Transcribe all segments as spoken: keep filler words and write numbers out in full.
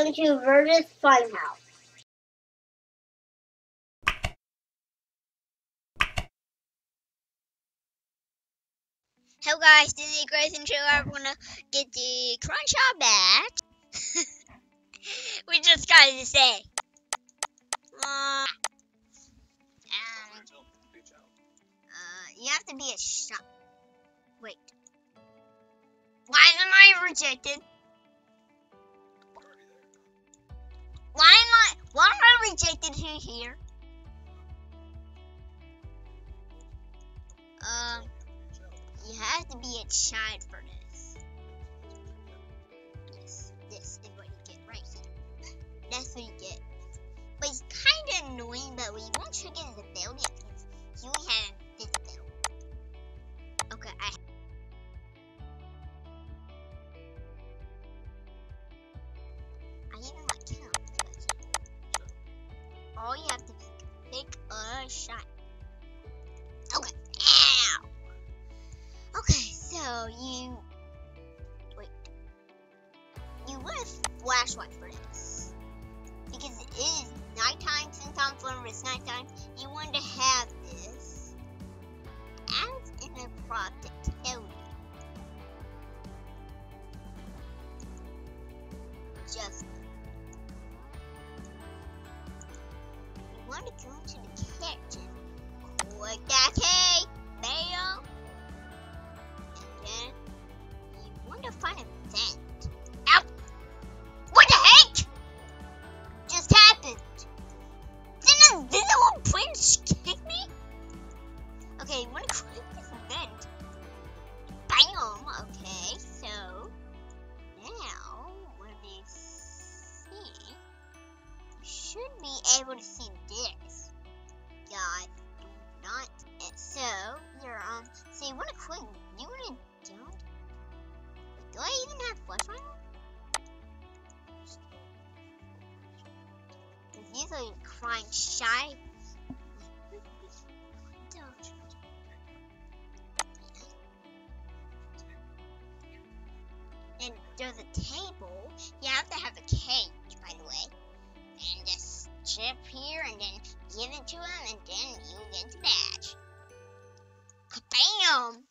welcome to Burgess Funhouse. Hello guys, this is Grace and Trailer. I'm gonna get the crunch out back. We just got to say. Uh, um, uh, you have to be a shot. Wait. Why am I rejected? Why am I? Why am I rejected here? Um. You have to be a child for this. This, this is what you get right here. That's what you get. But it's kind of annoying, but we won't trigger the bell yet because you only have this bell. Okay, I. I even like kill. All you have to do is pick a shot. Okay. Ow. Okay, so you wait. You want a flashlight for this because it is nighttime. Since I'm from it's nighttime, you want to have this as in a prop to tell you. Just you want to go into the kitchen. Click that key, bam. Then you want to find a vent. Ow! What the heck just happened? Did an invisible prince kick me? Okay, you want to click this vent. Bam! Okay, so now when you see, you should be able to see this. Guys, do not. So you're um. So you want to click. You want to don't. Do I even have flashlight on? Because usually crime shy. And there's a table. You have to have a cage, by the way. And just chip here, and then give it to him, and then you get the badge. Bam!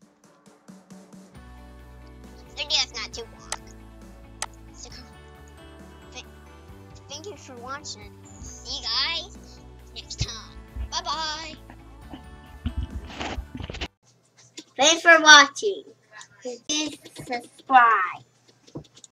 The video's not too long. So, th thank you for watching. See you guys next time. Bye bye. Thanks for watching. Please subscribe.